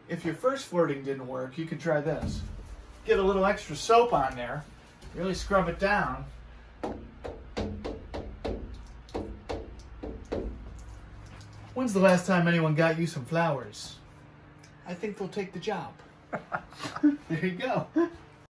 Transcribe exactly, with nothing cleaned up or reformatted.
if your first flirting didn't work, you could try this. Get a little extra soap on there, really scrub it down. When's the last time anyone got you some flowers? I think they'll take the job. There you go.